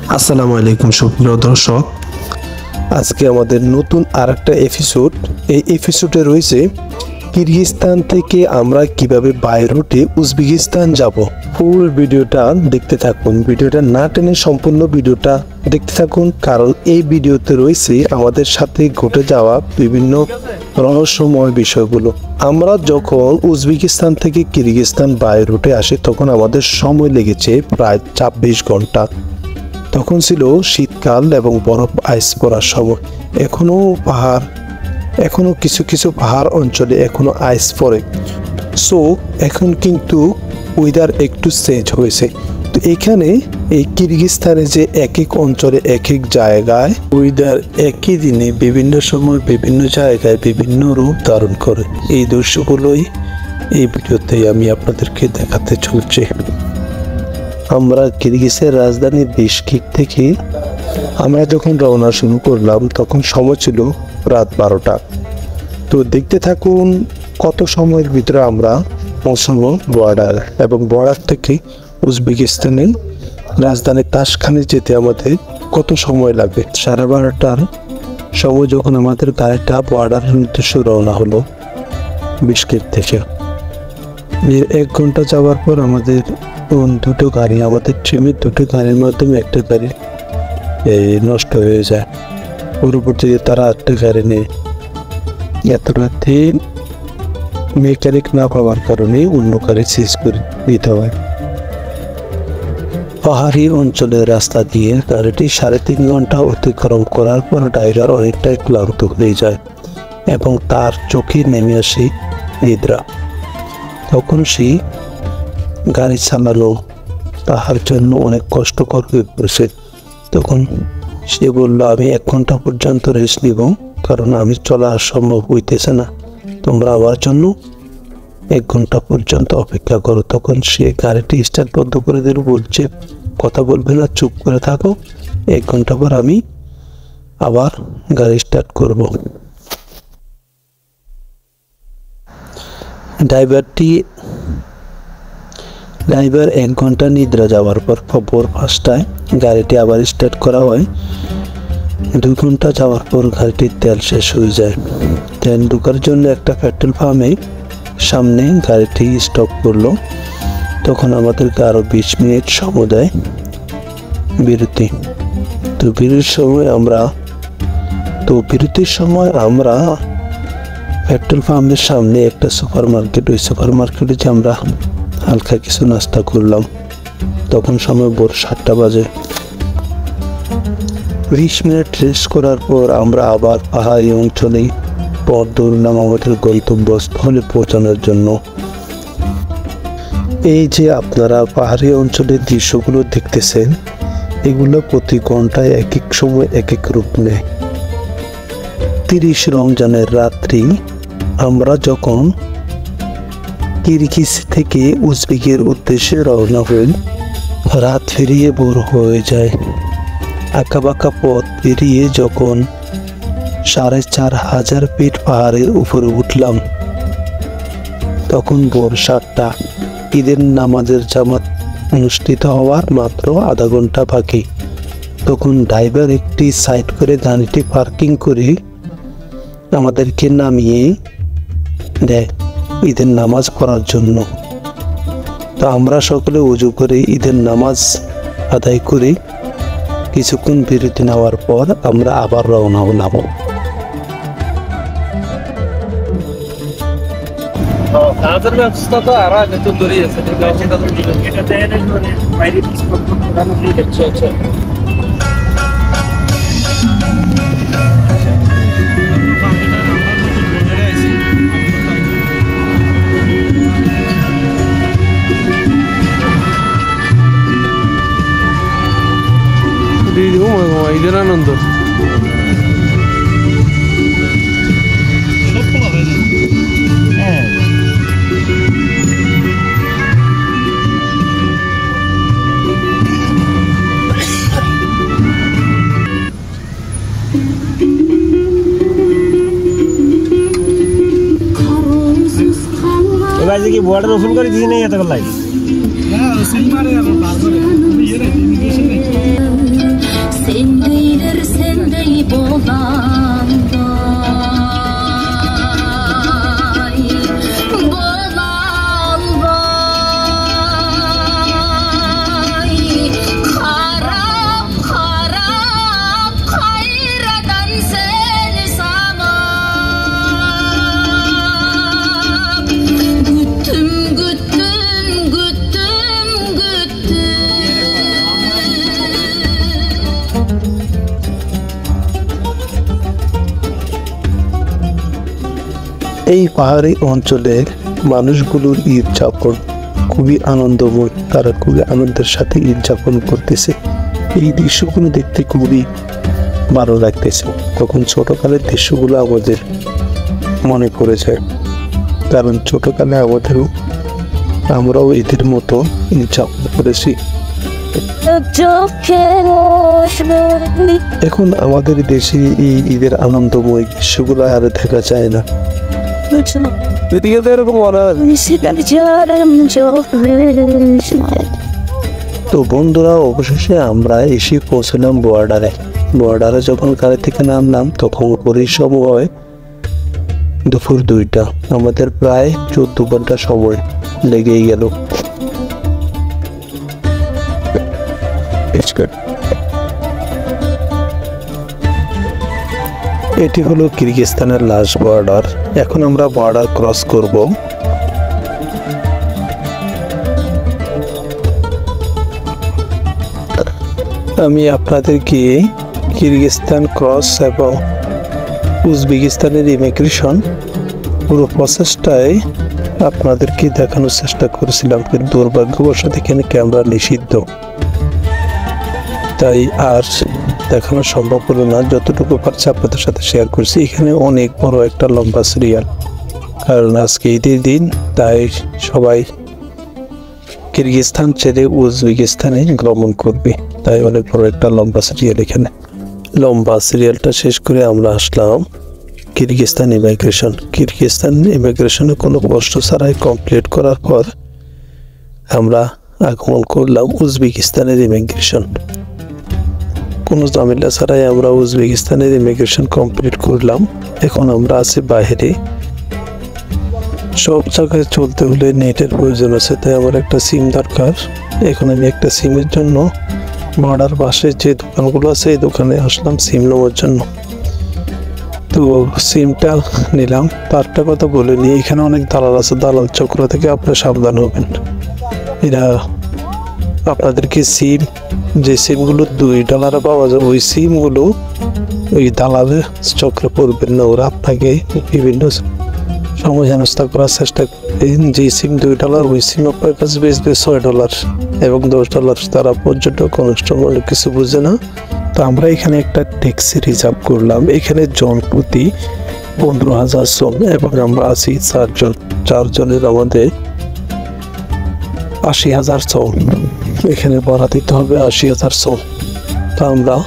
আসসালামু আলাইকুম সুপ্রিয় দর্শক, আজকে আমাদের নতুন আরেকটা এপিসোড। এই এপিসোডে রয়েছে কিরগিজস্তান থেকে আমরা কিভাবে বাই রুটে উজবেকিস্তান যাব। ফুল ভিডিওটা দেখতে থাকুন, ভিডিওটা না টেনে সম্পূর্ণ ভিডিওটা দেখতে থাকুন, কারণ এই ভিডিওতে রয়েছে আমাদের সাথে ঘটে যাওয়া বিভিন্ন রহস্যময় বিষয়গুলো। আমরা যখন উজবেকিস্তান থেকে কিরগিজস্তান বাই রুটে আসি তখন আমাদের সময় লেগেছে প্রায় ২৪ ঘন্টা। তখন ছিল শীতকাল এবং বরফ আইস পড়ার সময়। এখনো কিছু কিছু পাহাড় অঞ্চলে এখনো আইস পড়ে। সো এখন কিন্তু ওয়েদার একটু চেঞ্জ হয়েছে। তো এখানে এই কিরগিজস্তানে যে এক এক অঞ্চলে এক এক জায়গায় ওয়েদার একই দিনে বিভিন্ন সময় বিভিন্ন জায়গায় বিভিন্ন রূপ ধারণ করে। এই দৃশ্যগুলোই এই ভিডিওতে আমি আপনাদেরকে দেখাতে চলছি। আমরা কিরগিজের রাজধানী বিশকেক থেকে আমরা যখন রওনা শুরু করলাম তখন সময় ছিল রাত ১২টা। তো দেখতে থাকুন কত সময়ের ভিতরে আমরা পৌঁছাবো বর্ডার, এবং বর্ডার থেকে উজবেকিস্তানের রাজধানী তাশখানে যেতে আমাদের কত সময় লাগবে। ১২:৩০টার সময় যখন আমাদের গাড়িটা বর্ডারের উদ্দেশ্যে রওনা হলো বিশকেক থেকে। ১ ঘন্টা যাওয়ার পর আমাদের দুটো গাড়ি, আমাদের ট্রিমের দুটো গাড়ির মাধ্যমে একটা গাড়ি নষ্ট হয়ে যায়। পরবর্তীতে তারা একটা গাড়ি নেই। এত রাতে মেকানিক না পাওয়ার কারণে অন্য গাড়ি চেঞ্জ করে দিতে হয়। পাহাড়ি অঞ্চলের রাস্তা দিয়ে গাড়িটি ৩.৫ ঘন্টা অতিক্রম করার পর ড্রাইভার অনেকটাই ক্লান্ত হয়ে যায় এবং তার চোখে নেমে আসে নিদ্রা। তখন সে গাড়ি চালানো তাহার জন্য অনেক কষ্টকর হয়ে পড়েছে। তখন সে বলল, আমি ১ ঘন্টা পর্যন্ত রেস্ট নিব, কারণ আমি চলা সম্ভব হইতেছে না, তোমরা আমার জন্য ১ ঘন্টা পর্যন্ত অপেক্ষা করো। তখন সে গাড়িটি স্টার্ট বন্ধ করে দিল, বলছে কথা বলবে না, চুপ করে থাকো, ১ ঘন্টা পর আমি আবার গাড়ি স্টার্ট করব। ড্রাইভার ১ ঘন্টা নিদ্রা যাওয়ার পর ভোর ৫টায় গাড়িটি আবার স্টার্ট করা হয়। ২ ঘন্টা যাওয়ার পর গাড়িটির তেল শেষ হয়ে যায়। তেল ঢোকার জন্য একটা পেট্রোল পাম্পে সামনে গাড়িটি স্টপ করলো। তখন আমাদেরকে আরও ২০ মিনিট সময় দেয় বিরতি। তো বিরতির সময় আমরা পেট্রোল পাম্পের সামনে একটা সুপার মার্কেট, ওই সুপার মার্কেটে যে আমরা হালকা কিছু নাস্তা করলাম। তখন সময় ভোর ৭টা বাজে। ২০ মিনিট রেস্ট করার পর আমরা আবার পাহাড়ি অঞ্চলেই পথ ধরলাম আমাদের গন্তব্যস্থলে পৌঁছানোর জন্য। এই যে আপনারা পাহাড়ি অঞ্চলের দৃশ্যগুলো দেখতেছেন, এগুলো প্রতি ঘন্টায় এক এক সময় এক এক রূপ নেয়। ৩০ রমজানের রাত্রি আমরা যখন কিরগিজ থেকে উজবেকের উদ্দেশ্যে রওনা হই, রাত ফিরিয়ে ভোর হয়ে যায়। আঁকাবাঁকা পথ পেরিয়ে যখন ৪,৫০০ ফিট পাহাড়ের উপরে উঠলাম তখন ভোর ৭টা। ঈদের নামাজের জামাত অনুষ্ঠিত হওয়ার মাত্র আধা ঘন্টা বাকি। তখন ড্রাইভার একটি সাইড করে গাড়িটি পার্কিং করে আমাদেরকে নামিয়ে দেয় ঈদের নামাজ পড়ার জন্য। তো আমরা সকলে উজু করে ঈদের নামাজ আদায় করে কিছুক্ষণ বিরতি নেওয়ার পর আমরা আবার রওনা হলাম। ঈদের আনন্দ এবার কি বর্ডার ওপেন করে দিই নাই এত লাই না সেই মারে আর পার করে এই পাহাড়ি অঞ্চলের মানুষগুলোর ঈদ যাপন খুবই আনন্দময়, তারা খুবই আনন্দের সাথে ঈদ যাপন করতেছে। এই দৃশ্যগুলো দেখতে খুবই ভালো লাগতেছে। তখন ছোটকালের দৃশ্যগুলো আমাদের মনে পড়ে যায়, কারণ ছোটকালে আমরাও ঈদের মতো ঈদ যাপন করেছি। এখন আমাদের দেশে এই ঈদের আনন্দময় দৃশ্যগুলো আর দেখা যায় না। তো বন্ধুরা, অবশেষে আমরা এসে পৌঁছলাম বর্ডারে। যখন গাড়ি থেকে নামলাম তখন ওই সময় দুপুর 2টা, আমাদের প্রায় 14 ঘন্টা সময় লেগেই গেল। এটি হলো কিরগিজস্তানের লাস্ট বর্ডার। এখন আমরা বর্ডার ক্রস করব। আমি আপনাদেরকে কিরগিজস্তান ক্রস এবং উজবেকিস্তানের ইমিগ্রেশন পুরো প্রসেসটাই আপনাদেরকে দেখানোর চেষ্টা করেছিলাম, কিন্তু দুর্ভাগ্যবশত এখানে ক্যামেরা নিষিদ্ধ, তাই আর দেখানো সম্ভব হলো না। যতটুকু পারছি আপনাদের সাথে শেয়ার করছি। এখানে অনেক বড় একটা লম্বা সিরিয়াল, কারণ আজকে ঈদের দিন, তাই সবাই কিরগিজস্তান ছেড়ে উজবেকিস্তানে ভ্রমণ করবে, তাই অনেক বড় একটা লম্বা সিরিয়াল। এখানে লম্বা সিরিয়ালটা শেষ করে আমরা আসলাম কিরগিজস্তান ইমিগ্রেশনে কোনো প্রশ্ন ছাড়াই কমপ্লিট করার পর আমরা আগমন করলাম উজবেকিস্তানের ইমিগ্রেশন। কোনো ঝামেলা ছাড়াই আমরা উজবেকিস্তানের ইমিগ্রেশন কমপ্লিট করলাম। এখন আমরা আছি বাইরে। সব জায়গায় চলতে হলে নেটের প্রয়োজন আছে, তাই আমার একটা সিম দরকার। এখন আমি একটা সিমের জন্য বর্ডার পাশে যে দোকানগুলো আছে এই দোকানে আসলাম সিম নেওয়ার জন্য। তো সিমটা নিলাম। তার একটা কথা বলে নিই, এখানে অনেক দালাল আছে, দালাল চক্র থেকে আপনারা সাবধান হবেন। এরা আপনাদেরকে যে সিমগুলো $2 পাওয়া যায়, ওই সিমগুলো ওই দালালের চক্রে পড়বেন না। ওরা আপনাকে বিভিন্ন সময় হেনস্থা করার চেষ্টা করবেন। যে সিম $2, ওই সিম আপনার কাছে বেচবে $6 এবং $10। তারা পর্যটক অনুষ্ঠান অনেক কিছু বুঝে না। তো আমরা এখানে একটা ট্যাক্সি রিজার্ভ করলাম। এখানে জন প্রতি 15,000 শ্রম এবং আমরা আছি 4 জন। 4 জনের আমাদের 80,000 শ্রম। এখানে ভাড়া দিতে হবে 80,000 শ্রম। তো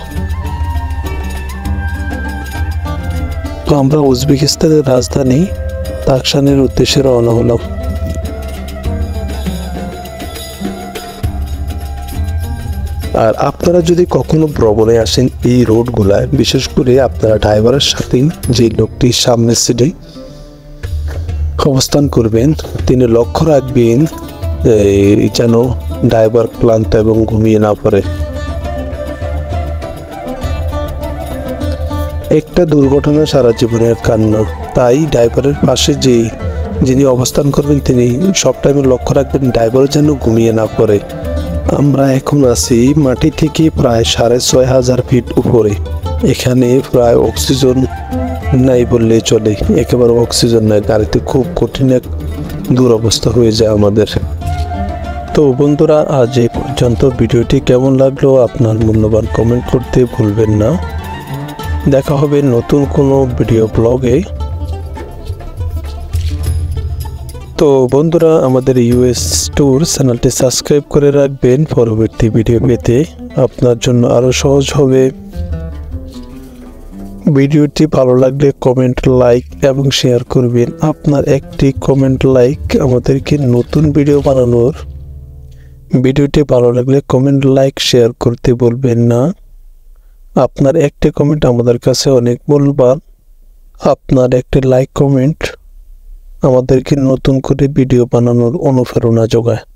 আমরা উজবেকিস্তানের রাজধানী তাকসানের উদ্দেশ্যে রওনা হলাম। আর আপনারা যদি কখনো ভ্রমণে আসেন এই রোডগুলায়, বিশেষ করে আপনারা ড্রাইভারের সাথে যে লোকটি সামনের সিটে অবস্থান করবেন তিনি লক্ষ্য রাখবেন যেন ড্রাইভার ক্লান্ত এবং ঘুমিয়ে না পড়ে। একটা দুর্ঘটনা সারা জীবনের কান্না, তাই ড্রাইভারের পাশে যিনি অবস্থান করবেন তিনি সব টাইমে লক্ষ্য রাখবেন ড্রাইভার যেন ঘুমিয়ে না পড়ে। আমরা এখন আছি মাটি থেকে প্রায় 6,500 ফিট উপরে। এখানে প্রায় অক্সিজেন নাই বললেই চলে, একেবারে অক্সিজেন নাই। গাড়িতে খুব কঠিন এক দুরবস্থা হয়ে যায় আমাদের। তো বন্ধুরা, আজ এই পর্যন্ত। ভিডিওটি কেমন লাগলো আপনার মূল্যবান কমেন্ট করতে ভুলবেন না। দেখা হবে নতুন কোনো ভিডিও ব্লগে। তো বন্ধুরা, আমাদের ইউএস ট্যুর চ্যানেলটি সাবস্ক্রাইব করে রাখবেন পরবর্তী ভিডিও পেতে আপনার জন্য আরও সহজ হবে। ভিডিওটি ভালো লাগলে কমেন্ট, লাইক এবং শেয়ার করবেন। আপনার একটি কমেন্ট, লাইক আমাদেরকে নতুন ভিডিও বানানোর। ভিডিওটি ভালো লাগলে কমেন্ট, লাইক, শেয়ার করতে বলবেন না। আপনার একটি কমেন্ট আমাদের কাছে অনেক মূল্যবান। আপনার একটি লাইক কমেন্ট আমাদেরকে নতুন করে ভিডিও বানানোর অনুপ্রেরণা যোগায়।